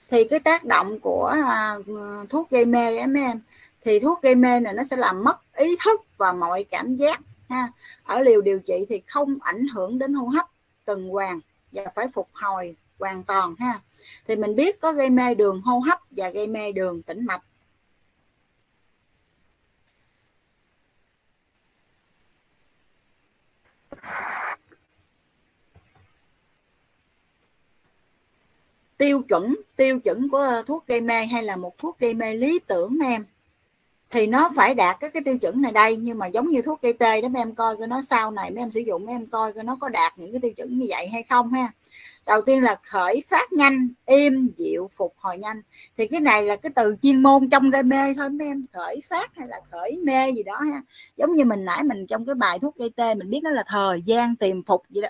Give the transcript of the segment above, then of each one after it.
Thì cái tác động của thuốc gây mê em thì thuốc gây mê này nó sẽ làm mất ý thức và mọi cảm giác ha. Ở liều điều trị thì không ảnh hưởng đến hô hấp tuần hoàn và phải phục hồi hoàn toàn ha. Thì mình biết có gây mê đường hô hấp và gây mê đường tĩnh mạch. Tiêu chuẩn của thuốc gây mê hay là một thuốc gây mê lý tưởng em thì nó phải đạt các cái tiêu chuẩn này đây. Nhưng mà giống như thuốc gây tê đó, mấy em coi coi nó sau này mấy em sử dụng, mấy em coi coi nó có đạt những cái tiêu chuẩn như vậy hay không ha. Đầu tiên là khởi phát nhanh, êm dịu, phục hồi nhanh. Thì cái này là cái từ chuyên môn trong gây mê thôi mấy em, khởi phát hay là khởi mê gì đó ha. Giống như mình nãy mình trong cái bài thuốc gây tê mình biết nó là thời gian tìm phục vậy đó.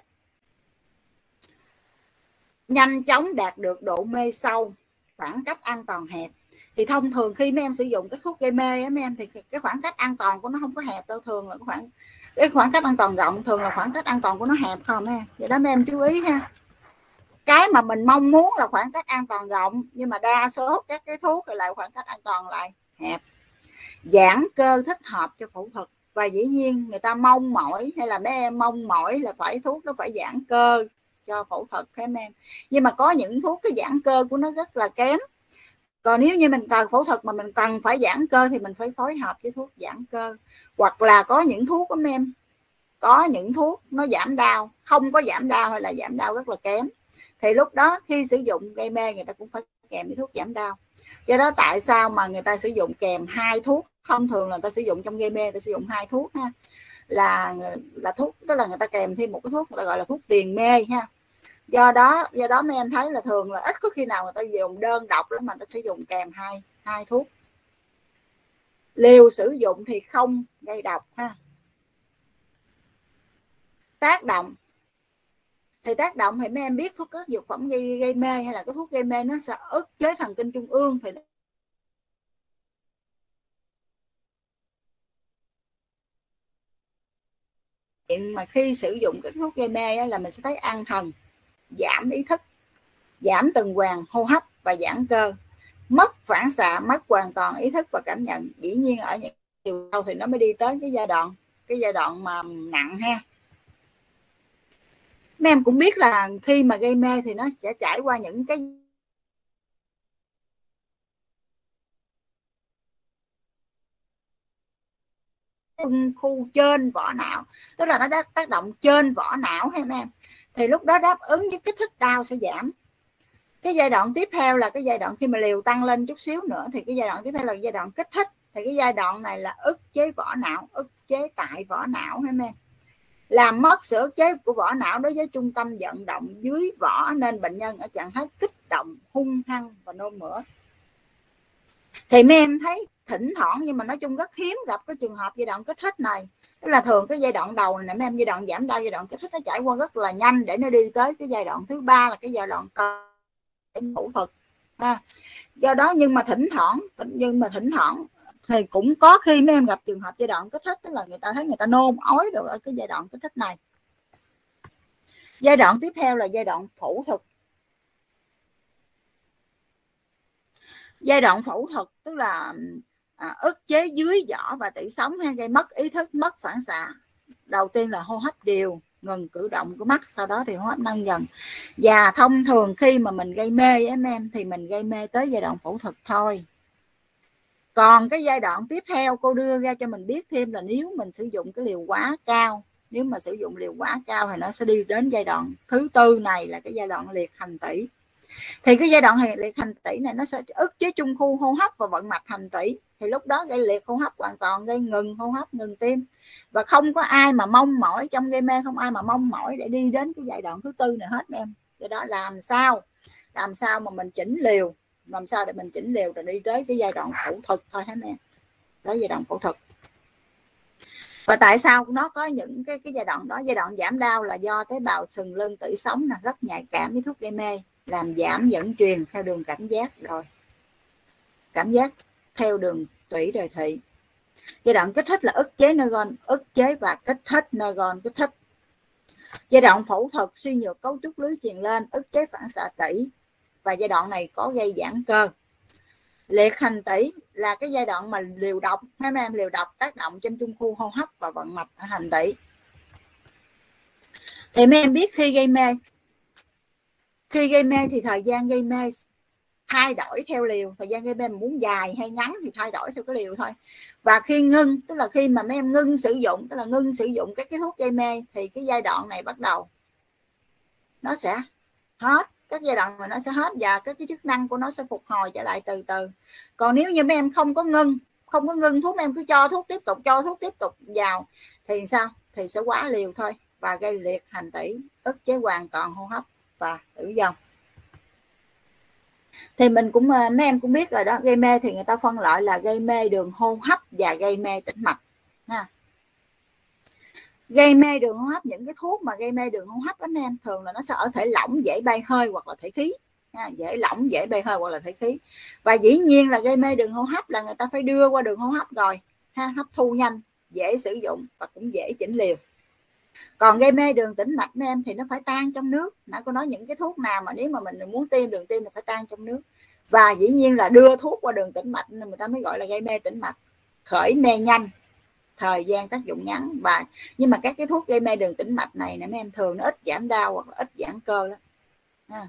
Nhanh chóng đạt được độ mê sâu, khoảng cách an toàn hẹp. Thì thông thường khi mấy em sử dụng cái thuốc gây mê á mấy em, thì cái khoảng cách an toàn của nó không có hẹp đâu, thường là cái khoảng cách an toàn rộng, thường là khoảng cách an toàn của nó hẹp không em. Vậy đó mấy em chú ý ha. Cái mà mình mong muốn là khoảng cách an toàn rộng, nhưng mà đa số các cái thuốc thì lại khoảng cách an toàn lại hẹp. Giãn cơ thích hợp cho phẫu thuật. Và dĩ nhiên người ta mong mỏi, hay là mấy em mong mỏi là phải thuốc nó phải giãn cơ cho phẫu thuật em. Nhưng mà có những thuốc cái giãn cơ của nó rất là kém. Còn nếu như mình cần phẫu thuật mà mình cần phải giãn cơ thì mình phải phối hợp với thuốc giãn cơ. Hoặc là có những thuốc của em, có những thuốc nó giảm đau, không có giảm đau hay là giảm đau rất là kém. Thì lúc đó khi sử dụng gây mê người ta cũng phải kèm với thuốc giảm đau. Do đó tại sao mà người ta sử dụng kèm hai thuốc? Thông thường là người ta sử dụng trong gây mê, người ta sử dụng hai thuốc ha. Là thuốc, tức là người ta kèm thêm một cái thuốc người ta gọi là thuốc tiền mê ha. Do đó mấy em thấy là thường là ít có khi nào người ta dùng đơn độc lắm mà người ta sử dụng kèm hai thuốc. Liều sử dụng thì không gây độc ha. Tác động thì mấy em biết thuốc các dược phẩm gây mê hay là cái thuốc gây mê nó sẽ ức chế thần kinh trung ương. Thì mà khi sử dụng cái thuốc gây mê là mình sẽ thấy an thần, giảm ý thức, giảm tuần hoàn hô hấp và giãn cơ, mất phản xạ, mất hoàn toàn ý thức và cảm nhận. Dĩ nhiên ở những chiều sau thì nó mới đi tới cái giai đoạn mà nặng ha. Mấy em cũng biết là khi mà gây mê thì nó sẽ trải qua những cái khu trên vỏ não, tức là nó tác động trên vỏ não ha em. Thì lúc đó đáp ứng với kích thích đau sẽ giảm. Cái giai đoạn tiếp theo là cái giai đoạn khi mà liều tăng lên chút xíu nữa thì cái giai đoạn tiếp theo là giai đoạn kích thích. Thì cái giai đoạn này là ức chế vỏ não, ức chế tại vỏ não ha em, làm mất sự ức chế của vỏ não đối với trung tâm vận động dưới vỏ, nên bệnh nhân ở trạng thái kích động, hung hăng và nôn mửa. Thì mấy em thấy thỉnh thoảng, nhưng mà nói chung rất hiếm gặp cái trường hợp giai đoạn kích thích này. Tức là thường cái giai đoạn đầu này mấy em, giai đoạn giảm đau, giai đoạn kích thích nó trải qua rất là nhanh để nó đi tới cái giai đoạn thứ ba là cái giai đoạn phẫu thuật ha. Do đó nhưng mà thỉnh thoảng thì cũng có khi mấy em gặp trường hợp giai đoạn kích thích, tức là người ta thấy người ta nôn ói được ở cái giai đoạn kích thích này. Giai đoạn tiếp theo là giai đoạn phẫu thuật. Giai đoạn phẫu thuật tức là ức chế dưới vỏ và tủy sống hay gây mất ý thức, mất phản xạ. Đầu tiên là hô hấp đều, ngừng cử động của mắt, sau đó thì hô hấp nâng dần. Và thông thường khi mà mình gây mê em thì mình gây mê tới giai đoạn phẫu thuật thôi. Còn cái giai đoạn tiếp theo cô đưa ra cho mình biết thêm là nếu mình sử dụng cái liều quá cao, nếu mà sử dụng liều quá cao thì nó sẽ đi đến giai đoạn thứ tư này là cái giai đoạn liệt hành tủy. Thì cái giai đoạn liệt hành tủy này nó sẽ ức chế trung khu hô hấp và vận mạch hành tủy. Thì lúc đó gây liệt hô hấp hoàn toàn, gây ngừng hô hấp, ngừng tim. Và không có ai mà mong mỏi trong gây mê, không ai mà mong mỏi để đi đến cái giai đoạn thứ tư này hết em. Cái đó làm sao mà mình chỉnh liều, làm sao để mình chỉnh liều rồi đi tới cái giai đoạn phẫu thuật thôi hết em. Tới giai đoạn phẫu thuật. Và tại sao nó có những cái giai đoạn đó? Giai đoạn giảm đau là do tế bào sừng lưng tủy sống là rất nhạy cảm với thuốc gây mê, làm giảm dẫn truyền theo đường cảm giác, rồi cảm giác theo đường tủy đời thị. Giai đoạn kích thích là ức chế neuron, ức chế và kích thích neuron kích thích. Giai đoạn phẫu thuật suy nhược cấu trúc lưới truyền lên, ức chế phản xạ tủy. và giai đoạn này có gây giãn cơ. Liệt hành tỷ là cái giai đoạn mà liều độc, mấy em, liều độc tác động trên trung khu hô hấp và vận mạch ở hành tỷ. Thì mấy em biết khi gây mê thì thời gian gây mê thay đổi theo liều, thời gian gây mê muốn dài hay ngắn thì thay đổi theo cái liều thôi. Và khi ngưng, tức là khi mà mấy em ngưng sử dụng, tức là ngưng sử dụng các cái thuốc gây mê, thì cái giai đoạn này bắt đầu nó sẽ hết, các giai đoạn mà nó sẽ hết và các cái chức năng của nó sẽ phục hồi trở lại từ từ. Còn nếu như mấy em không có ngưng thuốc, mấy em cứ cho thuốc tiếp tục vào thì sao? Thì sẽ quá liều thôi và gây liệt hành tỷ, ức chế hoàn toàn hô hấp và tử vong. Thì mình cũng, mấy em cũng biết rồi đó, gây mê thì người ta phân loại là gây mê đường hô hấp và gây mê tĩnh mạch ha. Gây mê đường hô hấp, những cái thuốc mà gây mê đường hô hấp đó mấy em, thường là nó sẽ ở thể lỏng dễ bay hơi hoặc là thể khí ha, dễ lỏng dễ bay hơi hoặc là thể khí. Và dĩ nhiên là gây mê đường hô hấp là người ta phải đưa qua đường hô hấp rồi ha, hấp thu nhanh, dễ sử dụng và cũng dễ chỉnh liều. Còn gây mê đường tĩnh mạch mấy em thì nó phải tan trong nước. Nãy cô nói những cái thuốc nào mà nếu mà mình muốn tiêm đường tiêm là phải tan trong nước. Và dĩ nhiên là đưa thuốc qua đường tĩnh mạch nên người ta mới gọi là gây mê tĩnh mạch, khởi mê nhanh, thời gian tác dụng ngắn. Và nhưng mà các cái thuốc gây mê đường tĩnh mạch này nè mấy em, thường nó ít giảm đau hoặc là ít giãn cơ đó ha.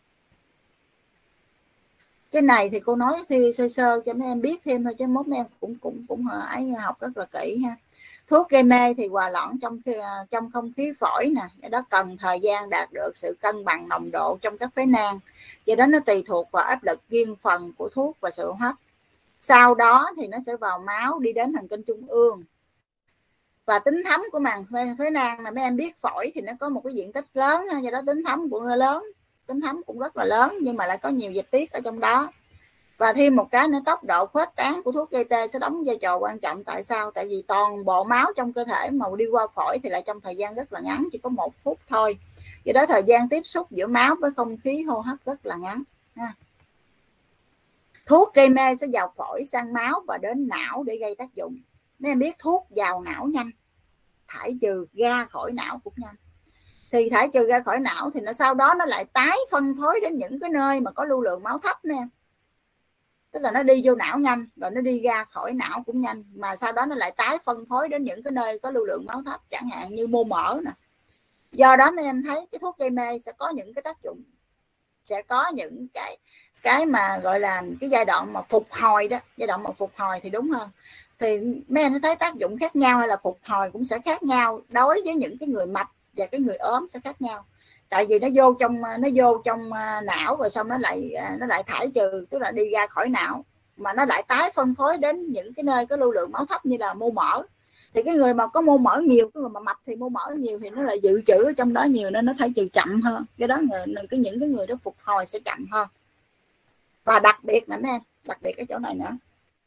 Cái này thì cô nói thì sơ sơ cho mấy em biết thêm thôi, chứ mốt mấy em cũng ấy học rất là kỹ ha. Thuốc gây mê thì hòa lẫn trong không khí phổi nè, do đó cần thời gian đạt được sự cân bằng nồng độ trong các phế nang, do đó nó tùy thuộc vào áp lực riêng phần của thuốc và sự hô hấp. Sau đó thì nó sẽ vào máu đi đến thần kinh trung ương. Và tính thấm của màng phế nang là mấy em biết phổi thì nó có một cái diện tích lớn, do đó tính thấm của nó lớn, tính thấm cũng rất là lớn, nhưng mà lại có nhiều dịch tiết ở trong đó. Và thêm một cái nữa, tốc độ khuếch tán của thuốc gây tê sẽ đóng vai trò quan trọng. Tại sao? Tại vì toàn bộ máu trong cơ thể mà đi qua phổi thì lại trong thời gian rất là ngắn, chỉ có 1 phút thôi. Do đó thời gian tiếp xúc giữa máu với không khí hô hấp rất là ngắn ha. Thuốc gây mê sẽ vào phổi, sang máu và đến não để gây tác dụng. Mấy em biết thuốc vào não nhanh, thải trừ ra khỏi não cũng nhanh. Thì thải trừ ra khỏi não thì nó sau đó nó lại tái phân phối đến những cái nơi mà có lưu lượng máu thấp nè. Tức là nó đi vô não nhanh rồi nó đi ra khỏi não cũng nhanh, mà sau đó nó lại tái phân phối đến những cái nơi có lưu lượng máu thấp, chẳng hạn như mô mỡ nè. Do đó mấy em thấy cái thuốc gây mê sẽ có những cái tác dụng, sẽ có những cái mà gọi là cái giai đoạn mà phục hồi đó, giai đoạn mà phục hồi thì đúng hơn. Thì mấy em thấy tác dụng khác nhau hay là phục hồi cũng sẽ khác nhau, đối với những cái người mập và cái người ốm sẽ khác nhau. Tại vì nó vô trong não rồi xong nó lại thải trừ, tức là đi ra khỏi não, mà nó lại tái phân phối đến những cái nơi có lưu lượng máu thấp như là mô mỡ. Thì cái người mà có mô mỡ nhiều, cái người mà mập thì mô mỡ nhiều thì nó lại dự trữ ở trong đó nhiều nên nó thải trừ chậm hơn. Cái đó những cái người đó phục hồi sẽ chậm hơn. Và đặc biệt nè mấy em, đặc biệt cái chỗ này nữa,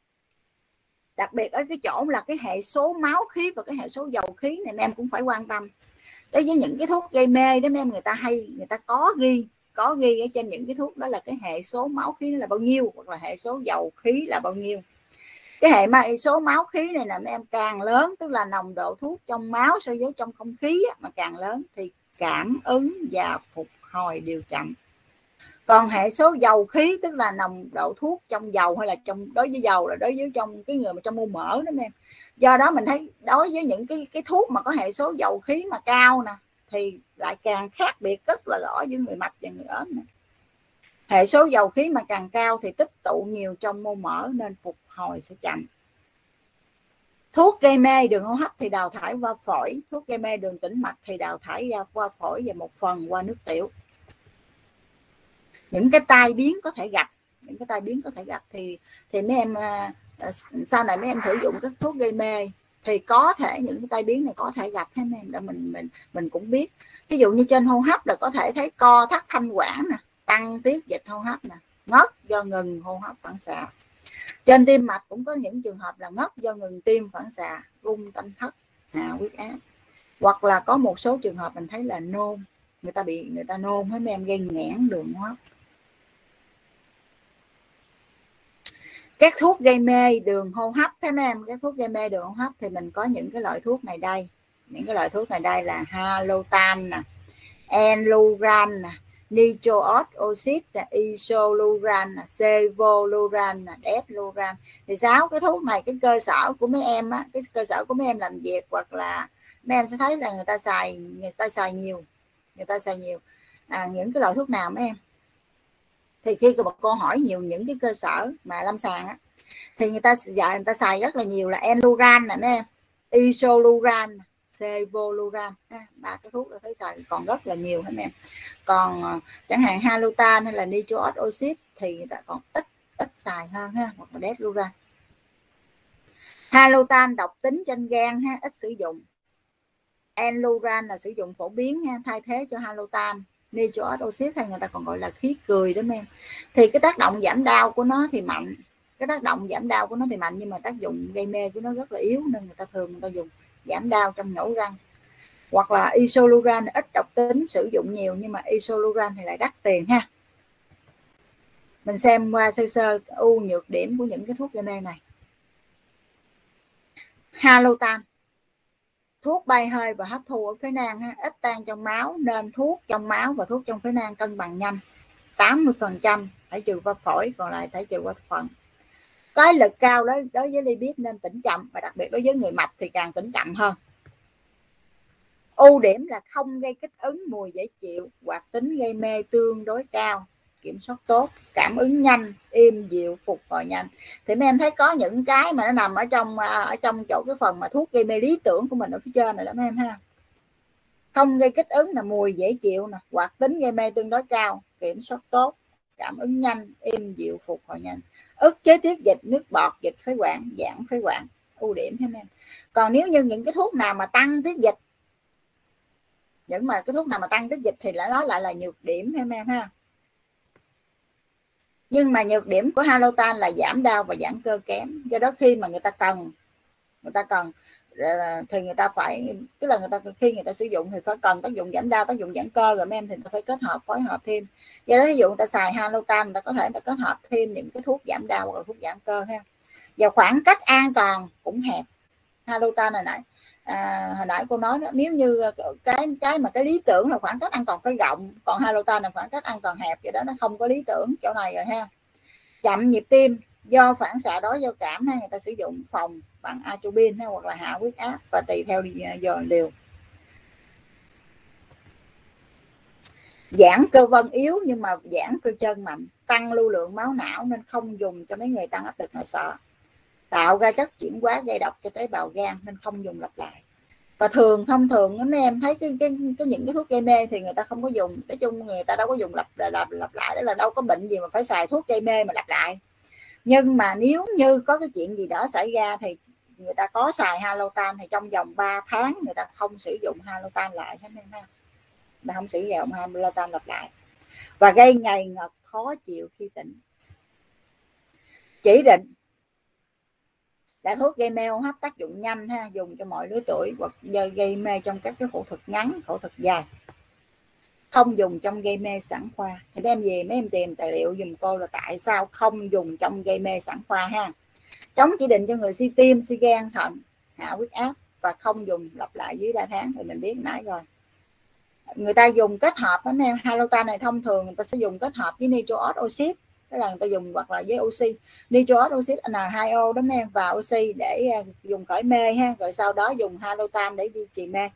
đặc biệt ở cái chỗ là cái hệ số máu khí và cái hệ số dầu khí này mấy em cũng phải quan tâm. Đối với những cái thuốc gây mê đó mấy em, người ta có ghi ở trên những cái thuốc đó là cái hệ số máu khí là bao nhiêu hoặc là hệ số dầu khí là bao nhiêu. Cái hệ số máu khí này là mấy em càng lớn, tức là nồng độ thuốc trong máu so với trong không khí mà càng lớn thì cảm ứng và phục hồi đều chậm. Còn hệ số dầu khí tức là nồng độ thuốc trong dầu hay là đối với dầu là đối với trong cái người mà trong mô mỡ đó em. Do đó mình thấy đối với những cái thuốc mà có hệ số dầu khí mà cao nè thì lại càng khác biệt rất là rõ với người mập và người ốm nè. Hệ số dầu khí mà càng cao thì tích tụ nhiều trong mô mỡ nên phục hồi sẽ chậm. Thuốc gây mê đường hô hấp thì đào thải qua phổi, thuốc gây mê đường tĩnh mạch thì đào thải ra qua phổi và một phần qua nước tiểu. Những cái tai biến có thể gặp, thì mấy em sau này mấy em sử dụng các thuốc gây mê thì có thể những cái tai biến này có thể gặp hết em, để mình cũng biết. Ví dụ như trên hô hấp là có thể thấy co thắt thanh quản nè, tăng tiết dịch hô hấp nè, ngất do ngừng hô hấp phản xạ. Trên tim mạch cũng có những trường hợp là ngất do ngừng tim phản xạ, rung tâm thất, hạ huyết áp. Hoặc là có một số trường hợp mình thấy là nôn, người ta nôn với mấy em, gây nghẽn đường hô hấp. Các thuốc gây mê đường hô hấp mấy em, các thuốc gây mê đường hô hấp thì mình có những cái loại thuốc này đây. Những cái loại thuốc này đây là Halotan nè, Enluran nè, nitrous oxide, isoluran, sevoluran, desluran. Thì 6 cái thuốc này, cái cơ sở của mấy em á, cái cơ sở của mấy em làm việc hoặc là mấy em sẽ thấy là người ta xài nhiều, những cái loại thuốc nào mấy em. Thì khi mà cô hỏi nhiều những cái cơ sở mà lâm sàng á, thì người ta xài rất là nhiều là enluran này mấy em, isoluran, sevoluran, 3 cái thuốc là thấy xài còn rất là nhiều hả mấy em. Còn chẳng hạn halutan hay là nitrous oxide thì người ta còn ít xài hơn ha, hoặc là desluran. Halutan độc tính trên gan ha, ít sử dụng. Enluran là sử dụng phổ biến ha, thay thế cho halutan. Nitrous oxide hay người ta còn gọi là khí cười đó em. Thì cái tác động giảm đau của nó thì mạnh, nhưng mà tác dụng gây mê của nó rất là yếu, nên người ta dùng giảm đau trong nhổ răng. Hoặc là isoluran ít độc tính, sử dụng nhiều, nhưng mà isoluran thì lại đắt tiền ha. Mình xem qua sơ ưu nhược điểm của những cái thuốc gây mê này. Halutan, thuốc bay hơi và hấp thu ở phế nang ha, ít tan trong máu, nên thuốc trong máu và thuốc trong phế nang cân bằng nhanh. 80% thải trừ qua phổi, còn lại thải trừ qua thực phẩm. Cái lực cao đối với lipid nên tỉnh chậm, và đặc biệt đối với người mập thì càng tỉnh chậm hơn. Ưu điểm là không gây kích ứng, mùi dễ chịu, hoạt tính gây mê tương đối cao, kiểm soát tốt, cảm ứng nhanh, êm dịu, phục hồi nhanh. Thì mấy em thấy có những cái mà nó nằm ở trong chỗ cái phần mà thuốc gây mê lý tưởng của mình ở phía trên này đó mấy em ha. Không gây kích ứng là mùi dễ chịu nè, hoạt tính gây mê tương đối cao, kiểm soát tốt, cảm ứng nhanh, êm dịu, phục hồi nhanh, ức chế tiết dịch, nước bọt, dịch phế quản, giãn phế quản. Ưu điểm ha em. Còn nếu như những cái thuốc nào mà tăng tiết dịch, thì nó lại là nhược điểm em ha. Nhưng mà nhược điểm của halutan là giảm đau và giãn cơ kém. Do đó khi mà người ta cần thì người ta phải, tức là khi người ta sử dụng thì phải cần tác dụng giảm đau, tác dụng giãn cơ, rồi mấy em thì người ta phải phối hợp thêm. Do đó ví dụ người ta xài halutan, người ta có thể kết hợp thêm những cái thuốc giảm đau hoặc là thuốc giãn cơ ha. Và khoảng cách an toàn cũng hẹp. Halutan hồi nãy cô nói đó, nếu như cái lý tưởng là khoảng cách an toàn phải rộng, còn halutan là khoảng cách an toàn hẹp, vậy đó nó không có lý tưởng chỗ này rồi ha. Chậm nhịp tim do phản xạ đói giao cảm ha, người ta sử dụng phòng bằng atropine hoặc là hạ huyết áp, và tùy theo giờ liều. Giãn cơ vân yếu nhưng mà giãn cơ chân mạnh, tăng lưu lượng máu não nên không dùng cho mấy người tăng áp lực nội sọ. Tạo ra chất chuyển hóa gây độc cho tế bào gan nên không dùng lặp lại. Và thông thường mấy em thấy những cái thuốc gây mê thì người ta không có dùng, nói chung người ta đâu có dùng lặp lại, đó là đâu có bệnh gì mà phải xài thuốc gây mê mà lặp lại. Nhưng mà nếu như có cái chuyện gì đó xảy ra thì người ta có xài halutan, thì trong vòng 3 tháng người ta không sử dụng halutan lại hết em ha. Mà không sử dụng halutan lặp lại, và gây ngầy ngật, khó chịu khi tỉnh. Chỉ định là thuốc gây mê hô hấp, tác dụng nhanh ha, dùng cho mọi lứa tuổi, hoặc gây mê trong các cái phẫu thuật ngắn, phẫu thuật dài. Không dùng trong gây mê sản khoa. Thì mấy em tìm tài liệu dùm cô là tại sao không dùng trong gây mê sản khoa ha. Chống chỉ định cho người suy tim, suy gan, thận, hạ huyết áp, và không dùng lặp lại dưới 3 tháng thì mình biết nãy rồi. Người ta dùng kết hợp đó em. Halutan này thông thường người ta sẽ dùng kết hợp với nitrous oxide, tức là người ta dùng hoặc là với oxy, nitrous oxide N2O đó em, và oxy để dùng khởi mê ha, rồi sau đó dùng halutan để duy trì mê.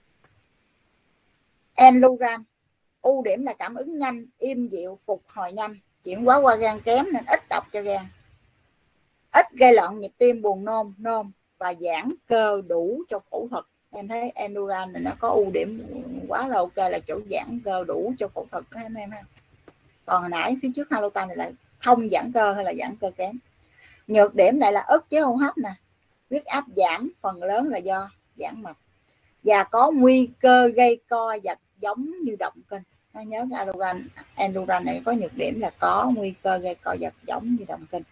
Enluran, ưu điểm là cảm ứng nhanh, im dịu, phục hồi nhanh, chuyển hóa qua gan kém nên ít độc cho gan, ít gây loạn nhịp tim, buồn nôn và giãn cơ đủ cho phẫu thuật. Em thấy Enluran này nó có ưu điểm quá là ok, là chỗ giãn cơ đủ cho phẫu thuật đó em ha. Còn hồi nãy phía trước halutan này là không giãn cơ hay là giãn cơ kém. Nhược điểm lại là ức chế hô hấp nè, huyết áp giảm, phần lớn là do giãn mạch, và có nguy cơ gây co giật giống như động kinh. Nhớ cái Enluran này có nhược điểm là có nguy cơ gây co giật giống như động kinh.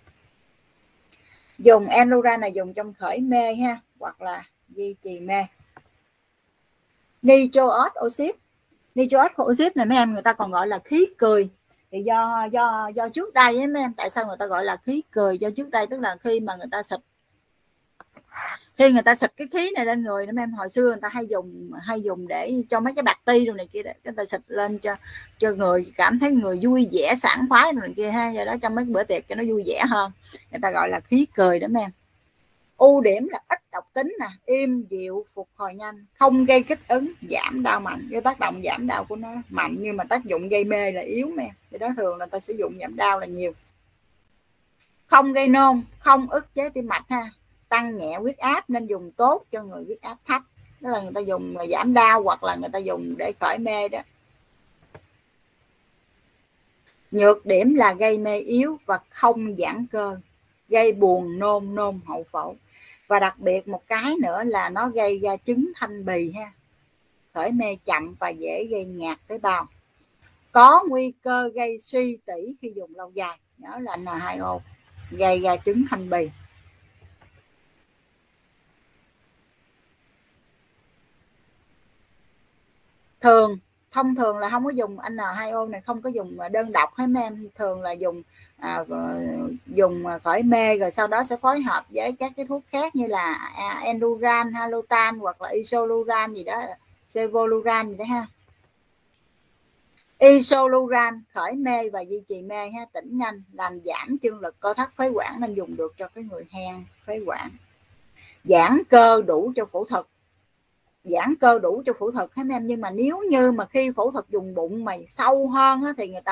Dùng Enluran này dùng trong khởi mê ha, hoặc là duy trì mê. Nitrous oxide này mấy em người ta còn gọi là khí cười. Thì do trước đây ấy mấy em, tại sao người ta gọi là khí cười? Do trước đây tức là khi mà người ta xịt Khi người ta xịt cái khí này lên người mấy em, hồi xưa người ta hay dùng để cho mấy cái bạc ti rồi này kia đấy, người ta xịt lên cho người cảm thấy người vui vẻ sảng khoái rồi này kia ha, do đó trong mấy bữa tiệc cho nó vui vẻ hơn, người ta gọi là khí cười đó mấy em. Ưu điểm là ít độc tính nè, im dịu, phục hồi nhanh, không gây kích ứng, giảm đau mạnh. Cái tác động giảm đau của nó mạnh nhưng mà tác dụng gây mê là yếu mấy em, thì đó thường là ta sử dụng giảm đau là nhiều. Không gây nôn, không ức chế tim mạch ha, tăng nhẹ huyết áp nên dùng tốt cho người huyết áp thấp. Đó là người ta dùng giảm đau hoặc là người ta dùng để khởi mê đó. Nhược điểm là gây mê yếu và không giãn cơ, gây buồn nôn hậu phẫu. Và đặc biệt một cái nữa là nó gây ra chứng thanh bì ha, khởi mê chậm và dễ gây ngạt tế bào. Có nguy cơ gây suy tủy khi dùng lâu dài. Nhớ là N2O gây ra chứng thanh bì. Thông thường là không có dùng N2O này, không có dùng đơn độc hết mấy em, thường là dùng khởi mê rồi sau đó sẽ phối hợp với các cái thuốc khác như là Enduran, Halotan hoặc là Isoluran gì đó, Sevoluran gì đó ha. Isoluran khởi mê và duy trì mê ha, tỉnh nhanh, làm giảm chương lực co thắt phế quản nên dùng được cho cái người hen phế quản. Giãn cơ đủ cho phẫu thuật, giãn cơ đủ cho phẫu thuật hết em, nhưng mà nếu như mà khi phẫu thuật dùng bụng mày sâu hơn á, thì người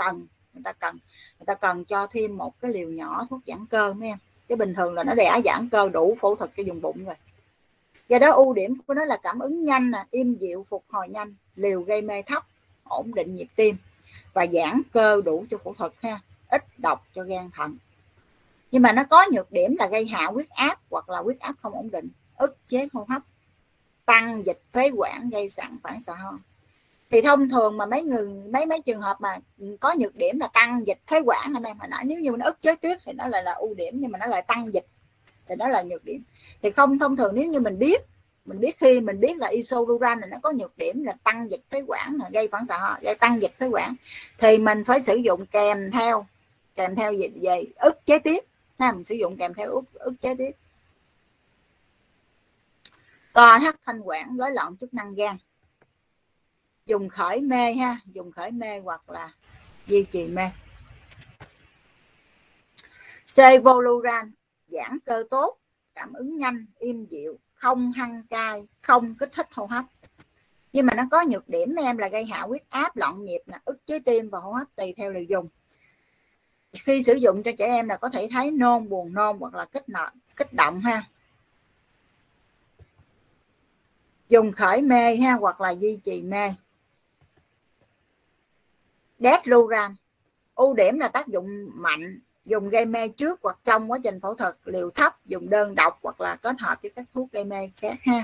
ta cần cho thêm một cái liều nhỏ thuốc giãn cơ mấy em, chứ bình thường là nó đã giãn cơ đủ phẫu thuật cái dùng bụng rồi. Do đó ưu điểm của nó là cảm ứng nhanh nè, im dịu, phục hồi nhanh, liều gây mê thấp, ổn định nhịp tim và giãn cơ đủ cho phẫu thuật ha, ít độc cho gan thận. Nhưng mà nó có nhược điểm là gây hạ huyết áp hoặc là huyết áp không ổn định, ức chế hô hấp, tăng dịch phế quản, gây phản xạ ho. Thì thông thường mà mấy trường hợp mà có nhược điểm là tăng dịch phế quản này, hồi nãy nếu như nó ức chế tuyết thì nó lại là ưu điểm, nhưng mà nó lại tăng dịch thì nó là nhược điểm. Thì không, thông thường nếu như mình biết khi mình biết là Isoluran này nó có nhược điểm là tăng dịch phế quản, là gây phản xạ ho, gây tăng dịch phế quản, thì mình phải sử dụng kèm theo về ức chế tiết ha, mình sử dụng kèm theo ức chế tiết. Co thắt thanh quản, rối loạn chức năng gan, dùng khởi mê ha, dùng khởi mê hoặc là duy trì mê. Sevoluran giãn cơ tốt, cảm ứng nhanh, im dịu, không hăng cay, không kích thích hô hấp. Nhưng mà nó có nhược điểm em là gây hạ huyết áp, loạn nhịp, ức chế tim và hô hấp tùy theo liều dùng. Khi sử dụng cho trẻ em là có thể thấy nôn, buồn nôn hoặc là kích động ha. Dùng khởi mê ha hoặc là duy trì mê. Desleuran ưu điểm là tác dụng mạnh, dùng gây mê trước hoặc trong quá trình phẫu thuật, liều thấp, dùng đơn độc hoặc là kết hợp với các thuốc gây mê khác ha.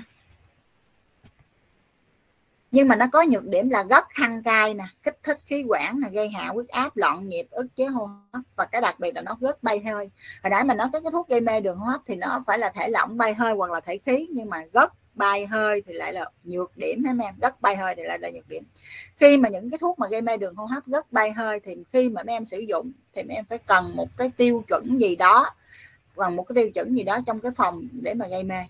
Nhưng mà nó có nhược điểm là rất hăng cay nè, kích thích khí quản, là gây hạ huyết áp, loạn nhịp, ức chế hô hấp, và cái đặc biệt là nó rất bay hơi. Hồi nãy mình nói cái thuốc gây mê đường hô hấp thì nó phải là thể lỏng bay hơi hoặc là thể khí, nhưng mà rất bay hơi thì lại là nhược điểm em, rất bay hơi thì lại là nhược điểm. Khi mà những cái thuốc mà gây mê đường hô hấp rất bay hơi thì khi mà mấy em sử dụng thì mấy em phải cần một cái tiêu chuẩn gì đó, và một cái tiêu chuẩn gì đó trong cái phòng để mà gây mê.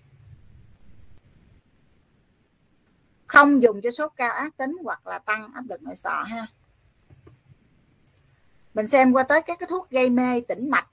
Không dùng cho sốt cao ác tính hoặc là tăng áp lực nội sọ ha. Mình xem qua tới các cái thuốc gây mê tĩnh mạch.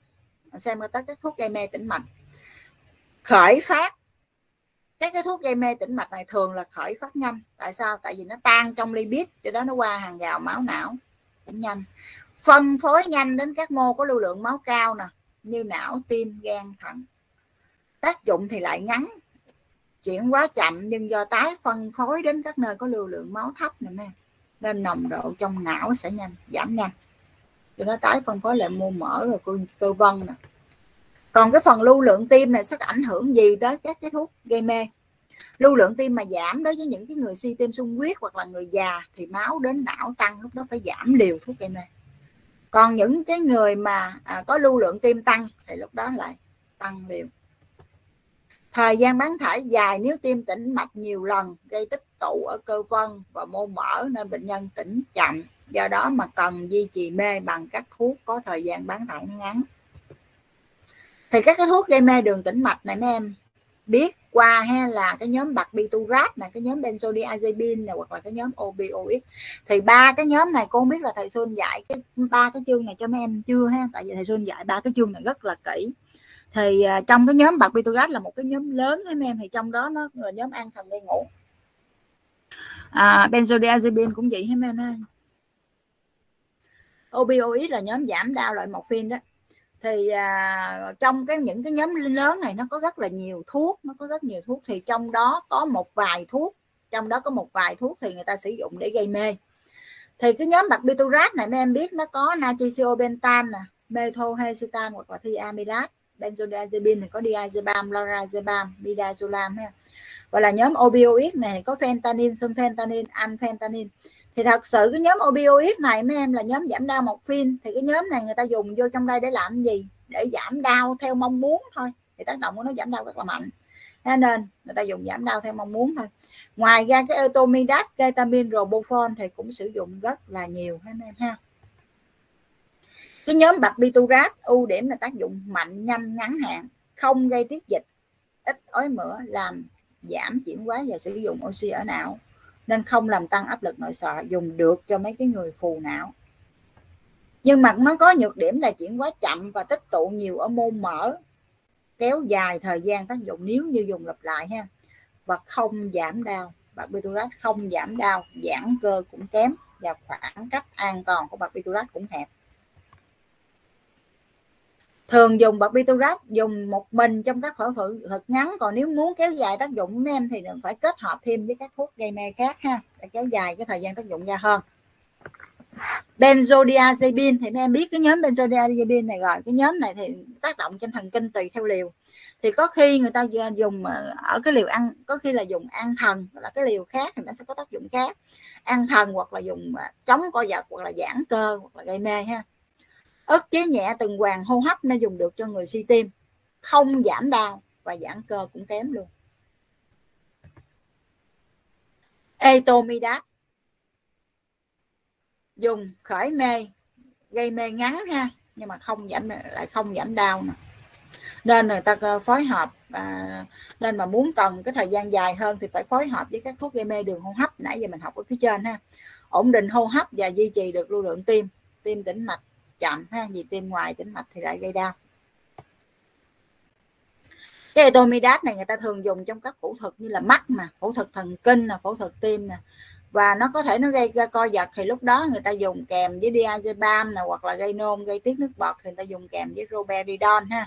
Khởi phát. Các cái thuốc gây mê tĩnh mạch này thường là khởi phát nhanh. Tại sao? Tại vì nó tan trong lipid, cho đó nó qua hàng rào máu não cũng nhanh. Phân phối nhanh đến các mô có lưu lượng máu cao nè, như não, tim, gan, thận. Tác dụng thì lại ngắn, chuyển hóa chậm, nhưng do tái phân phối đến các nơi có lưu lượng máu thấp này nên nồng độ trong não sẽ giảm nhanh, cho nó tái phân phối lại mô mỡ rồi cơ vân nè. Còn cái phần lưu lượng tim này sẽ ảnh hưởng gì tới các cái thuốc gây mê? Lưu lượng tim mà giảm đối với những cái người suy tim xung huyết hoặc là người già thì máu đến não tăng, lúc đó phải giảm liều thuốc gây mê. Còn những cái người mà có lưu lượng tim tăng thì lúc đó lại tăng liều. Thời gian bán thải dài nếu tim tĩnh mạch nhiều lần, gây tích tụ ở cơ vân và mô mỡ nên bệnh nhân tỉnh chậm. Do đó mà cần duy trì mê bằng các thuốc có thời gian bán thải ngắn. Thì các cái thuốc gây mê đường tĩnh mạch này mấy em biết qua ha là cái nhóm barbiturat này, cái nhóm benzodiazepine này, hoặc là cái nhóm opioid. Thì ba cái nhóm này cô không biết là thầy Xuân dạy cái ba cái chương này cho mấy em chưa ha, tại vì thầy Xuân dạy ba cái chương này rất là kỹ. Thì trong cái nhóm barbiturat là một cái nhóm lớn đấy mấy em, thì trong đó nó là nhóm an thần gây ngủ. Benzodiazepine cũng vậy hết mấy em ha. Opioid là nhóm giảm đau loại morphine đó. Thì trong những cái nhóm lớn này nó có rất là nhiều thuốc, thì trong đó có một vài thuốc thì người ta sử dụng để gây mê. Thì cái nhóm barbiturat này mấy em biết nó có natrithiobentan nè, methotrexate hoặc là thiamilat. Benzodiazepine thì có diazepam, lorazepam, midazolam ha. Và là nhóm opioid này có phentanil, sulfentanyl, amphetamine. Thì thật sự cái nhóm opioid này mấy em là nhóm giảm đau morphine. Thì cái nhóm này người ta dùng vô trong đây để làm gì? Để giảm đau theo mong muốn thôi. Thì tác động của nó giảm đau rất là mạnh, nên người ta dùng giảm đau theo mong muốn thôi. Ngoài ra cái etomidate, ketamine, propofol thì cũng sử dụng rất là nhiều ha em ha. Cái nhóm barbiturat ưu điểm là tác dụng mạnh, nhanh, ngắn hạn, không gây tiết dịch, ít ói mửa, làm giảm chuyển hóa và sử dụng oxy ở não, nên không làm tăng áp lực nội sọ, dùng được cho mấy cái người phù não. Nhưng mà nó có nhược điểm là chuyển hóa chậm và tích tụ nhiều ở mô mỡ, kéo dài thời gian tác dụng nếu như dùng lặp lại ha. Và không giảm đau. Barbiturat không giảm đau, giãn cơ cũng kém, và khoảng cách an toàn của barbiturat cũng hẹp. Thường dùng barbiturat dùng một mình trong các phẫu thuật ngắn, còn nếu muốn kéo dài tác dụng mấy em thì phải kết hợp thêm với các thuốc gây mê khác ha, để kéo dài cái thời gian tác dụng ra hơn. Benzodiazepine thì mấy em biết cái nhóm benzodiazepine này rồi. Cái nhóm này thì tác động trên thần kinh tùy theo liều. Thì có khi người ta dùng ở cái liều ăn, có khi là dùng an thần, là cái liều khác thì nó sẽ có tác dụng khác. An thần hoặc là dùng chống co giật, hoặc là giãn cơ, hoặc là gây mê ha. Ức chế nhẹ tuần hoàn hô hấp nên dùng được cho người suy tim, không giảm đau và giãn cơ cũng kém luôn. Etomidate dùng khởi mê, gây mê ngắn ha, nhưng mà không giảm đau nè. Nên người ta phối hợp, nên mà muốn cần cái thời gian dài hơn thì phải phối hợp với các thuốc gây mê đường hô hấp nãy giờ mình học ở phía trên ha, ổn định hô hấp và duy trì được lưu lượng tim, tim tĩnh mạch chậm ha, vì tim ngoài tĩnh mạch thì lại gây đau. Cái etomidate này người ta thường dùng trong các phẫu thuật như là mắt nè, phẫu thuật thần kinh nè, phẫu thuật tim nè, và nó có thể nó gây ra co giật, thì lúc đó người ta dùng kèm với diazepam nè, hoặc là gây nôn, gây tiết nước bọt thì người ta dùng kèm với droperidol ha.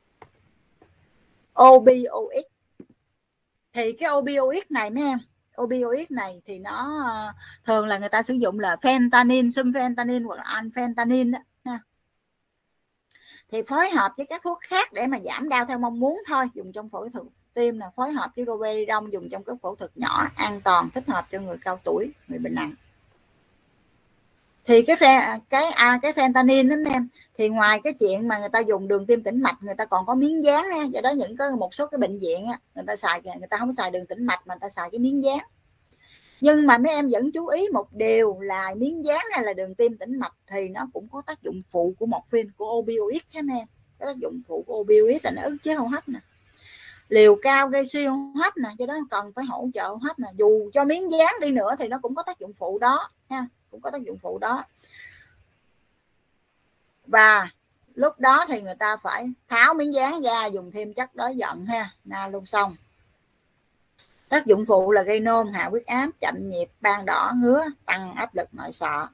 Opioid thì cái opioid này mấy em, opioid này thì nó thường là người ta sử dụng là fentanyl, sulfentanyl hoặc là amphetamine đó ha. Thì phối hợp với các thuốc khác để mà giảm đau theo mong muốn thôi, dùng trong phẫu thuật tim là phối hợp với droperidol, dùng trong các phẫu thuật nhỏ, an toàn, thích hợp cho người cao tuổi, người bệnh nặng. Thì cái fentanyl đó em, thì ngoài cái chuyện mà người ta dùng đường tim tĩnh mạch, người ta còn có miếng dán ha. Do đó một số cái bệnh viện á, người ta không xài đường tĩnh mạch mà người ta xài cái miếng dán. Nhưng mà mấy em vẫn chú ý một điều là miếng dán này là đường tim tĩnh mạch thì nó cũng có tác dụng phụ của morphine, của opioid các em. Cái tác dụng phụ của opioid là nó ức chế hô hấp nè, liều cao gây suy hô hấp nè, cho đó cần phải hỗ trợ hô hấp nè. Dù cho miếng dán đi nữa thì nó cũng có tác dụng phụ đó ha, cũng có tác dụng phụ đó. Và lúc đó thì người ta phải tháo miếng dán ra, dùng thêm chất đói giận ha, naloxone. Tác dụng phụ là gây nôn, hạ huyết áp, chậm nhịp, ban đỏ, ngứa, tăng áp lực nội sọ.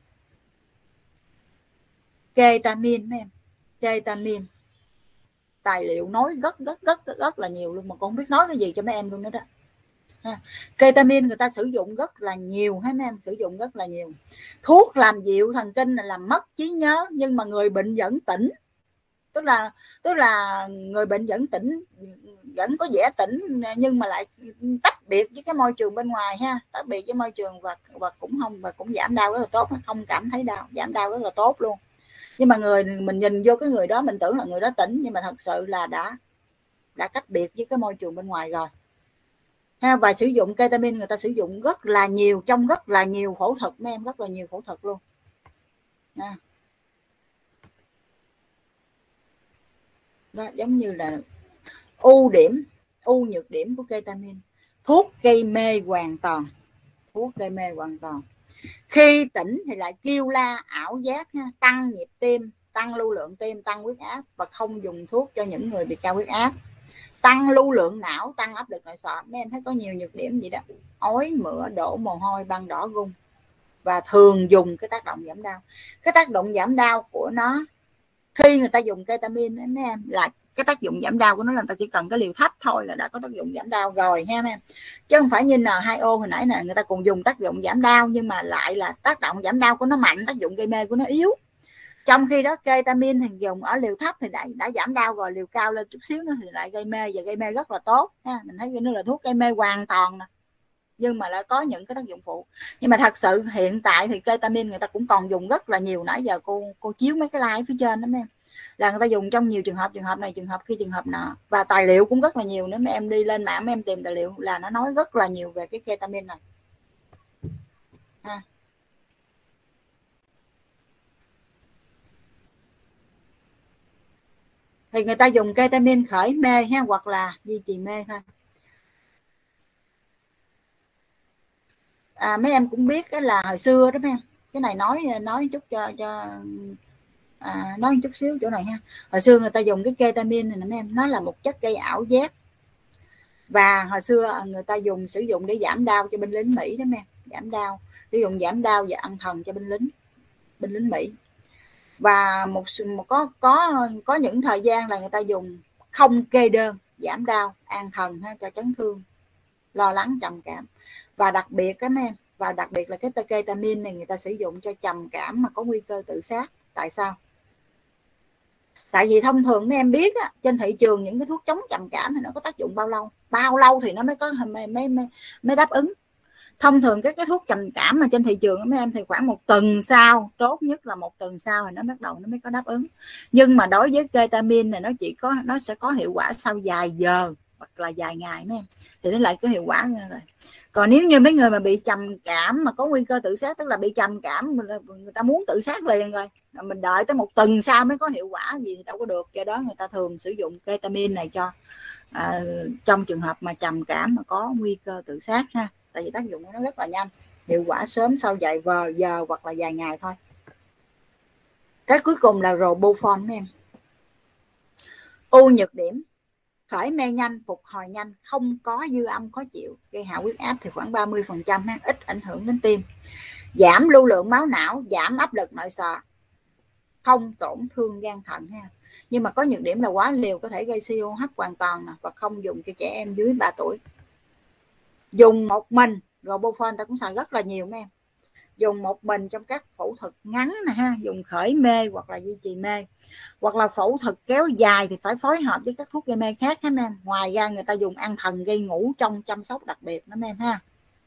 Ketamine mấy em, ketamine tài liệu nói rất là nhiều luôn mà con không biết nói cái gì cho mấy em luôn đó. Ketamine người ta sử dụng rất là nhiều ha mấy em, sử dụng rất là nhiều. Thuốc làm dịu thần kinh là làm mất trí nhớ, nhưng mà người bệnh vẫn tỉnh, tức là người bệnh vẫn tỉnh, vẫn có vẻ tỉnh, nhưng mà lại tách biệt với cái môi trường bên ngoài ha, tách biệt với môi trường và cũng giảm đau rất là tốt, không cảm thấy đau, giảm đau rất là tốt luôn. Nhưng mà mình nhìn vô cái người đó mình tưởng là người đó tỉnh, nhưng mà thật sự là đã cách biệt với cái môi trường bên ngoài rồi ha. Và sử dụng ketamine người ta sử dụng rất là nhiều trong rất là nhiều phẫu thuật mấy em, rất là nhiều phẫu thuật luôn ha. Đó, giống như là ưu ưu nhược điểm của ketamin: thuốc gây mê hoàn toàn. Thuốc gây mê hoàn toàn. Khi tỉnh thì lại kêu la, ảo giác, tăng nhịp tim, tăng lưu lượng tim, tăng huyết áp, và không dùng thuốc cho những người bị cao huyết áp. Tăng lưu lượng não, tăng áp lực nội sọ. Mấy em thấy có nhiều nhược điểm gì đó: ói mửa, đổ mồ hôi, ban đỏ gung. Và thường dùng cái tác động giảm đau. Cái tác động giảm đau của nó khi người ta dùng ketamin mấy em là cái tác dụng giảm đau của nó là người ta chỉ cần cái liều thấp thôi là đã có tác dụng giảm đau rồi ha mấy em, chứ không phải như N2O hồi nãy nè, người ta cùng dùng tác dụng giảm đau nhưng mà lại là tác động giảm đau của nó mạnh, tác dụng gây mê của nó yếu. Trong khi đó ketamin thì dùng ở liều thấp thì đã giảm đau rồi, liều cao lên chút xíu nữa thì lại gây mê, và gây mê rất là tốt ha. Mình thấy nó là thuốc gây mê hoàn toàn nè, nhưng mà lại có những cái tác dụng phụ. Nhưng mà thật sự hiện tại thì ketamin người ta cũng còn dùng rất là nhiều. Nãy giờ cô chiếu mấy cái like phía trên đó mấy em, là người ta dùng trong nhiều trường hợp này, trường hợp kia, trường hợp nọ, và tài liệu cũng rất là nhiều. Nếu mấy em đi lên mạng mấy em tìm tài liệu là nó nói rất là nhiều về cái ketamin này ha. Thì người ta dùng ketamin khởi mê ha, hoặc là duy trì mê thôi. Mấy em cũng biết cái là hồi xưa đó mấy em, cái này nói chút cho nói chút xíu chỗ này ha. Hồi xưa người ta dùng cái ketamin này nè mấy em, nó là một chất gây ảo giác, và hồi xưa người ta sử dụng để giảm đau cho binh lính Mỹ đó mấy em, giảm đau, sử dụng giảm đau và an thần cho binh lính Mỹ. Và có những thời gian là người ta dùng không kê đơn, giảm đau, an thần ha, cho chấn thương, lo lắng, trầm cảm. Và đặc biệt các em, và đặc biệt là cái ketamin này người ta sử dụng cho trầm cảm mà có nguy cơ tự sát. Tại sao? Tại vì thông thường mấy em biết á, trên thị trường những cái thuốc chống trầm cảm thì nó có tác dụng bao lâu thì nó mới đáp ứng. Thông thường các cái thuốc trầm cảm mà trên thị trường mấy em thì khoảng 1 tuần sau, tốt nhất là 1 tuần sau thì nó bắt đầu nó mới có đáp ứng. Nhưng mà đối với ketamin này nó sẽ có hiệu quả sau vài giờ hoặc là vài ngày mấy em, thì nó lại có hiệu quả rồi. Còn nếu như mấy người mà bị trầm cảm mà có nguy cơ tự sát, tức là bị trầm cảm người ta muốn tự sát liền rồi, mình đợi tới 1 tuần sau mới có hiệu quả gì thì đâu có được. Do đó người ta thường sử dụng ketamin này cho trong trường hợp mà trầm cảm mà có nguy cơ tự sát ha. Tại vì tác dụng của nó rất là nhanh, hiệu quả sớm sau vài giờ hoặc là vài ngày thôi. Cái cuối cùng là Propofol mấy em. Ưu nhược điểm: khởi mê nhanh, phục hồi nhanh, không có dư âm khó chịu, gây hạ huyết áp thì khoảng 30%, ít ảnh hưởng đến tim, giảm lưu lượng máu não, giảm áp lực nội sọ, không tổn thương gan thận ha. Nhưng mà có nhược điểm là quá liều có thể gây suy hô hấp hoàn toàn và không dùng cho trẻ em dưới 3 tuổi. Dùng một mình, Propofol ta cũng xài rất là nhiều mấy em. Dùng một mình trong các phẫu thuật ngắn nè ha, dùng khởi mê hoặc là duy trì mê, hoặc là phẫu thuật kéo dài thì phải phối hợp với các thuốc gây mê khác hết em. Ngoài ra người ta dùng an thần gây ngủ trong chăm sóc đặc biệt đó em ha.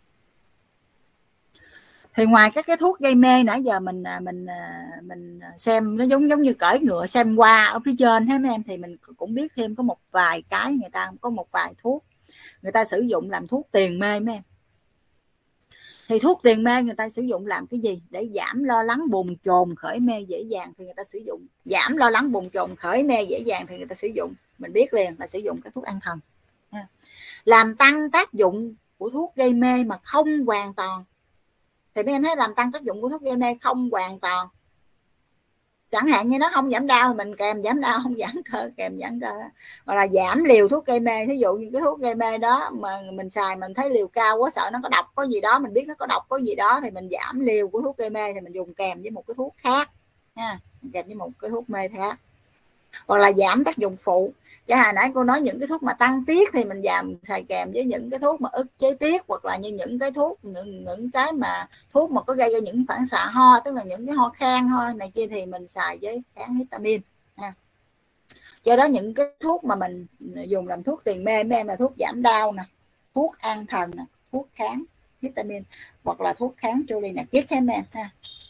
Thì ngoài các cái thuốc gây mê nãy giờ mình xem nó giống như cưỡi ngựa xem qua ở phía trên hết em, thì mình cũng biết thêm có một vài cái, người ta có một vài thuốc người ta sử dụng làm thuốc tiền mê mấy em. Thì thuốc tiền mê người ta sử dụng làm cái gì? Để giảm lo lắng bồn chồn khởi mê dễ dàng thì người ta sử dụng. Giảm lo lắng bồn chồn khởi mê dễ dàng thì người ta sử dụng, mình biết liền là sử dụng cái thuốc an thần. Làm tăng tác dụng của thuốc gây mê mà không hoàn toàn. Thì mấy em thấy làm tăng tác dụng của thuốc gây mê không hoàn toàn. Chẳng hạn như nó không giảm đau, mình kèm giảm đau, không giảm cơ kèm giảm cơ, hoặc là giảm liều thuốc gây mê. Ví dụ như cái thuốc gây mê đó mà mình xài mình thấy liều cao quá, sợ nó có độc có gì đó, mình biết nó có độc có gì đó thì mình giảm liều của thuốc gây mê, thì mình dùng kèm với một cái thuốc khác ha, kèm với một cái thuốc mê khác. Hoặc là giảm tác dụng phụ, chẳng hạn nãy cô nói những cái thuốc mà tăng tiết thì mình xài kèm với những cái thuốc mà ức chế tiết, hoặc là như những cái thuốc những cái mà thuốc mà có gây ra những phản xạ ho, tức là những cái ho khan ho này kia thì mình xài với kháng histamine ha. Do đó những cái thuốc mà mình dùng làm thuốc tiền mê mấy em là thuốc giảm đau nè, thuốc an thần nè, thuốc kháng histamine, hoặc là thuốc kháng cholinergic mấy em ha.